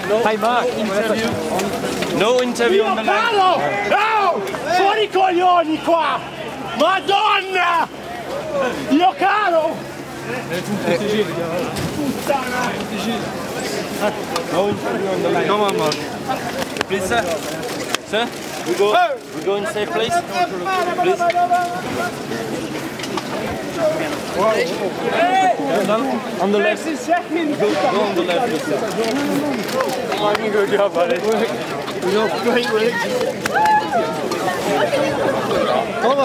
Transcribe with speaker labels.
Speaker 1: Hey Mark, interview.
Speaker 2: No interview on the line.
Speaker 3: No! Fuori i coglioni qua! Madonna! Io caro! Puttana!
Speaker 2: No interview on the line. Come on, Mark. Please, sir. Sir, we go in safe place. Please. On the left. Go on the left, please, sir.
Speaker 3: Good job, buddy. Great work.